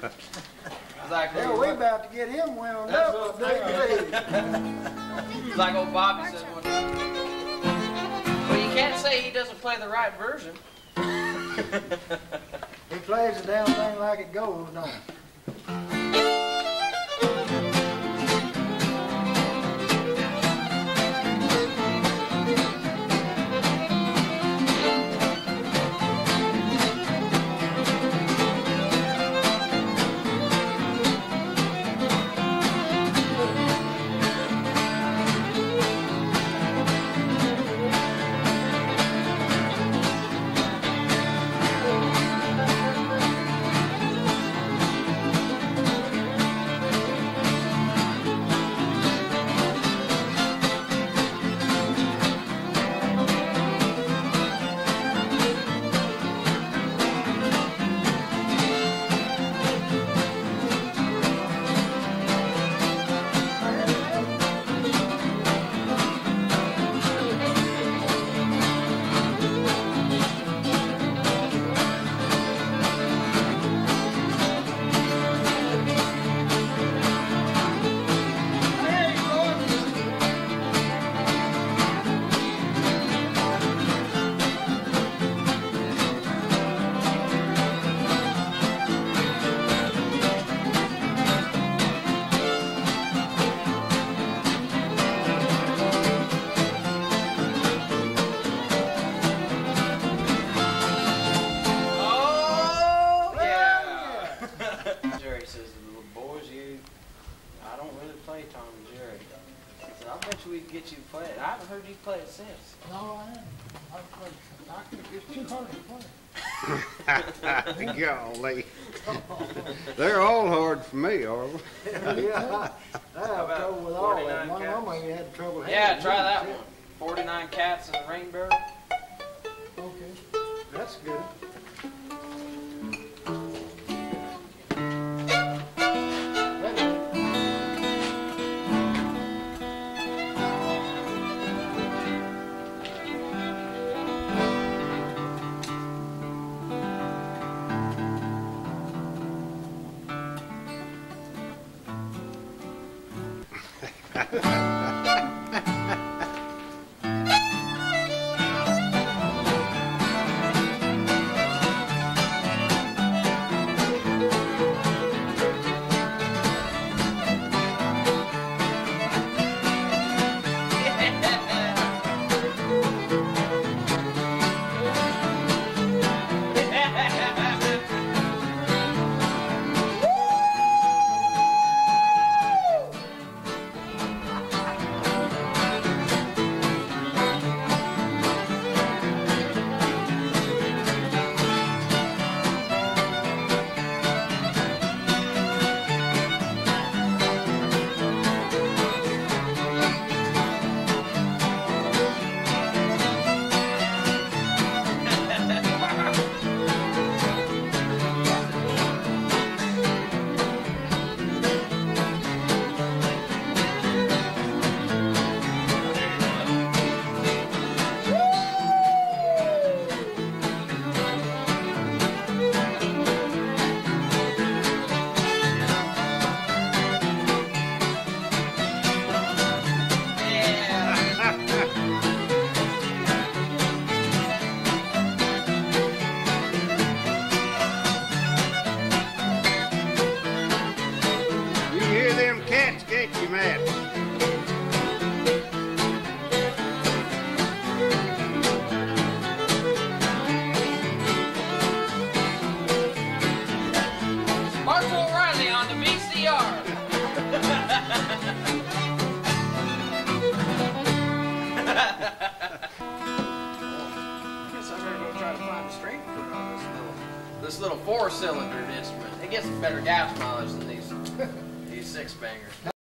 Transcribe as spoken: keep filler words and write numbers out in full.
Like yeah, we about to get him wound up. It's like old Bobby said one time. Well, you can't say he doesn't play the right version. He plays the damn thing like it goes, don't he? Get you to play it. I haven't heard you play it since. No, I haven't. I've played it. I can, it's too hard to play. Golly. They're all hard for me, Orville. Yeah, I have trouble with all of them. My mama had trouble. Yeah, try that one. forty-nine Cats and a Rainbow. Okay, that's good. Bartow Riley on the V C R. Guess I better go try to find a string to put on this little, this little four-cylinder instrument. It gets better gas mileage than these these six bangers.